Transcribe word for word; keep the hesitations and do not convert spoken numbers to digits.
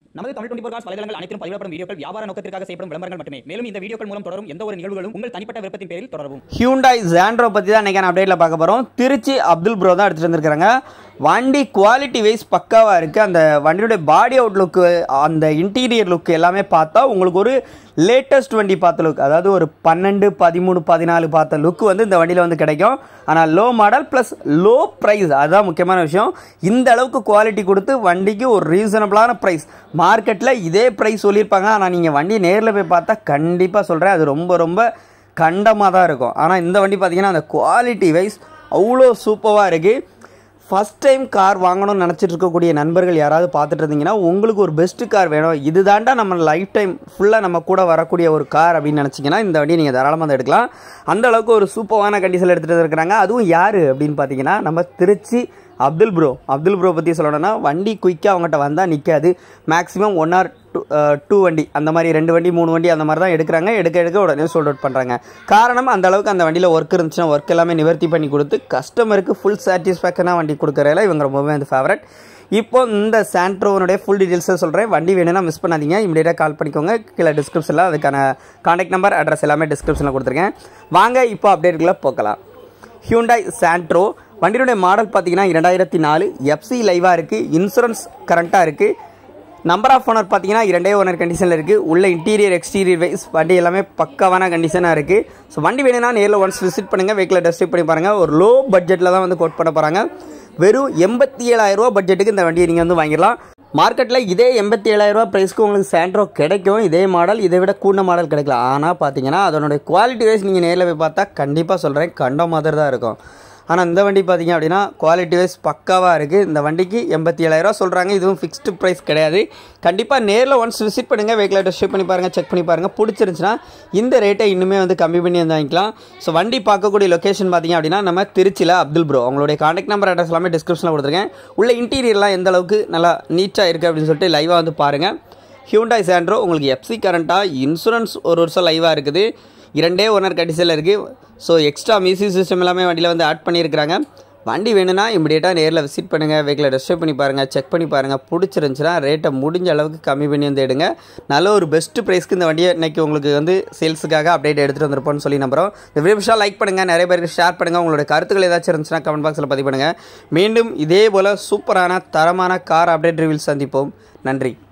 நமது Tamil twenty four cos வலைதளங்கள் அனைத்தும் பதிவிடப்படும் வீடியோக்கள் வியாபார நோக்கத்திற்காக செய்யப்படும் விளம்பரங்கள் மட்டுமே. மேலும் இந்த வீடியோக்கள் மூலம் தொடரும் எந்த ஒரு நிகழ்வுகளும் உங்கள் தனிப்பட்ட விருப்பத்தின் பேரில் தொடரவும். ஹியூண்டாய் சாண்ட்ரோ பற்றி தான் இன்றைக்கான அப்டேட்டில் பார்க்க போகிறோம். திருச்சி அப்துல் ப்ரோ தான் எடுத்துகிட்டு வந்திருக்காங்க. வண்டி குவாலிட்டி வைஸ் பக்காவாக இருக்குது. அந்த வண்டியுடைய பாடி அவுட் லுக்கு, அந்த இன்டீரியர் லுக் எல்லாமே பார்த்தா உங்களுக்கு ஒரு லேட்டஸ்ட் வண்டி பார்த்த லுக், அதாவது ஒரு பன்னெண்டு பதிமூணு பதினாலு பார்த்த லுக் வந்து இந்த வண்டியில் வந்து கிடைக்கும். ஆனால் low model plus low price, அதுதான் முக்கியமான விஷயம். இந்த அளவுக்கு குவாலிட்டி கொடுத்து வண்டிக்கு ஒரு ரீசனபிளான ப்ரைஸ், மார்க்கெட்டில் இதே ப்ரைஸ் சொல்லியிருப்பாங்க. ஆனால் நீங்கள் வண்டியை நேரில் போய் பார்த்தா கண்டிப்பாக சொல்கிறேன், அது ரொம்ப ரொம்ப கண்டமாக தான் இருக்கும். ஆனால் இந்த வண்டி பார்த்தீங்கன்னா அந்த குவாலிட்டி வைஸ் அவ்வளோ சூப்பராக இருக்குது. ஃபஸ்ட் டைம் கார் வாங்கணும்னு நினச்சிட்டு இருக்கக்கூடிய நண்பர்கள் யாராவது பார்த்துட்டு இருந்தீங்கன்னா உங்களுக்கு ஒரு பெஸ்ட்டு கார் வேணும், இது தாண்டா நம்ம லைஃப் டைம் ஃபுல்லாக நம்ம கூட வரக்கூடிய ஒரு கார் அப்படின்னு நினச்சிங்கன்னா இந்த வண்டியை நீங்கள் தாராளமாக வந்து எடுக்கலாம். அந்த அளவுக்கு ஒரு சூப்பரான கண்டிஷனில் எடுத்துகிட்டு இருக்கிறாங்க. அதுவும் யார் அப்படின்னு பார்த்தீங்கன்னா நம்ம திருச்சி அப்துல் ப்ரோ. அப்துல் ப்ரோ பற்றி சொல்லணும்னா வண்டி குயிக்காக அவங்ககிட்ட வந்தால் நிற்காது. Maximum one or two two வண்டி அந்த மாதிரி ரெண்டு வண்டி மூணு வண்டி அந்த மாதிரி தான் எடுக்கிறாங்க. எடுக்க எடுக்க உடனே சோல்ட் அவுட் பண்ணுறாங்க. காரணம் அந்த அளவுக்கு அந்த வண்டியில் ஒர்க் இருந்துச்சுன்னா ஒர்க் எல்லாமே நிவர்த்தி பண்ணி கொடுத்து கஸ்டமருக்கு ஃபுல் சாட்டிஸ்ஃபேக்ஷனாக வண்டி கொடுக்குறதுல இவங்க ரொம்பவே வந்து ஃபேவரட். இப்போ இந்த சாண்ட்ரோனுடைய ஃபுல் டீட்டெயில்ஸை சொல்கிறேன். வண்டி வேணும்னா மிஸ் பண்ணாதீங்க, இமீடியட்டாக கால் பண்ணிக்கோங்க. கீழே டிஸ்கிரிப்ஷனில் அதுக்கான கான்டாக்ட் நம்பர் அட்ரஸ் எல்லாமே டிஸ்கிரிப்ஷனில் கொடுத்துருக்கேன். வாங்க இப்போ அப்டேட்டுக்குள்ளே போகலாம். ஹியூண்டாய் சாண்ட்ரோ வண்டியுடைய மாடல் பார்த்தீங்கன்னா இரண்டாயிரத்தி நாலு எஃப்சி லைவாக இருக்குது. இன்சூரன்ஸ் கரண்ட்டாக இருக்குது. நம்பர் ஆஃப் ஓனர் பார்த்தீங்கன்னா இரண்டே ஓனர் கண்டிஷனில் இருக்குது. உள்ள இன்டீரியர் எக்ஸ்டீரியர் வைஸ் வண்டி எல்லாமே பக்காவான கண்டிஷனாக இருக்குது. ஸோ வண்டி வேணும்னா நேரில் ஒன்ஸ் விசிட் பண்ணுங்கள், வெஹிக்கிளை டெஸ்ட் பண்ணி பாருங்கள். ஒரு லோ பட்ஜெட்டில் தான் வந்து கோட் பண்ண போகிறாங்க. வெறும் எண்பத்தி ஏழாயிரம் ரூபா பட்ஜெட்டுக்கு இந்த வண்டியை நீங்கள் வந்து வாங்கிடலாம். மார்க்கெட்டில் இதே எண்பத்தி ஏழாயிரம் ரூபா ப்ரைஸ்க்கு உங்களுக்கு சாண்ட்ரோ கிடைக்கும். இதே மாடல் இதை விட கூட மாடல் கிடைக்கலாம். ஆனால் பார்த்தீங்கன்னா அதனுடைய குவாலிட்டி வைஸ் நீங்கள் நேரில் போய் பார்த்தா கண்டிப்பாக சொல்கிறேன் கண்ட மாதிரி தான் இருக்கும். ஆனால் இந்த வண்டி பார்த்தீங்க அப்படின்னா குவாலிட்டி வைஸ் பக்காவாக இருக்குது. இந்த வண்டிக்கு எண்பத்தி ஏழாயிரரூவா சொல்கிறாங்க. இதுவும் ஃபிக்ஸ்டு ப்ரைஸ் கிடையாது. கண்டிப்பாக நேரில் ஒன்ஸ் விசிட் பண்ணுங்கள், வெஹிக்கிளை டெஸ்ட் பண்ணி பாருங்கள், செக் பண்ணி பாருங்கள். பிடிச்சிருந்துச்சுன்னா இந்த ரேட்டை இன்னுமே வந்து கம்மி பண்ணி வந்து வாங்கிக்கலாம். ஸோ வண்டி பார்க்கக்கூடிய லொக்கேஷன் பார்த்தீங்க அப்படின்னா நம்ம திருச்சியில் அப்துல் ப்ரோ. அவங்களுடைய கான்டாக்ட் நம்பர் அட்ரஸ் எல்லாமே டிஸ்கிரிப்ஷனில் கொடுத்துருக்கேன். உள்ள இன்டீரியர்லாம் எந்த அளவுக்கு நல்லா நீட்டாக இருக்குது அப்படின்னு சொல்லிட்டு லைவாக வந்து பாருங்கள். ஹியூண்டாய் சாண்ட்ரோ உங்களுக்கு எஃப்சி கரண்ட்டாக இன்சூரன்ஸ் ஒரு வருஷம் லைவாக இருக்குது. இரண்டே ஓனர் கண்டிஷனில் இருக்குது. ஸோ எக்ஸ்ட்ரா மியூசிக் சிஸ்டம் எல்லாமே வண்டியில் வந்து ஆட் பண்ணியிருக்கிறாங்க. வண்டி வேணும்னா இமீடியட்டாக நேரில் விசிட் பண்ணுங்கள், வெஹிக்கிளை டெஸ்ட் பண்ணி பாருங்கள், செக் பண்ணி பாருங்கள். பிடிச்சிருந்துச்சுன்னா ரேட்டை முடிஞ்ச அளவுக்கு கம்மி பண்ணி வந்து எடுங்க. நல்ல ஒரு பெஸ்ட்டு ப்ரைஸ்க்கு இந்த வண்டியை இன்றைக்கி உங்களுக்கு வந்து சேல்ஸுக்காக அப்டேட் எடுத்துகிட்டு வந்திருப்போம்னு சொல்லி நம்புகிறோம். இந்த வீடியோ லைக் பண்ணுங்கள், நிறைய பேருக்கு ஷேர் பண்ணுங்கள். உங்களுடைய கருத்துக்கள் ஏதாச்சும் இருந்துச்சுன்னா கமெண்ட் பாக்ஸில் பதிவு பண்ணுங்கள். மீண்டும் இதே போல் சூப்பரான தரமான கார் அப்டேட் ரிவ்யூ சந்திப்போம். நன்றி.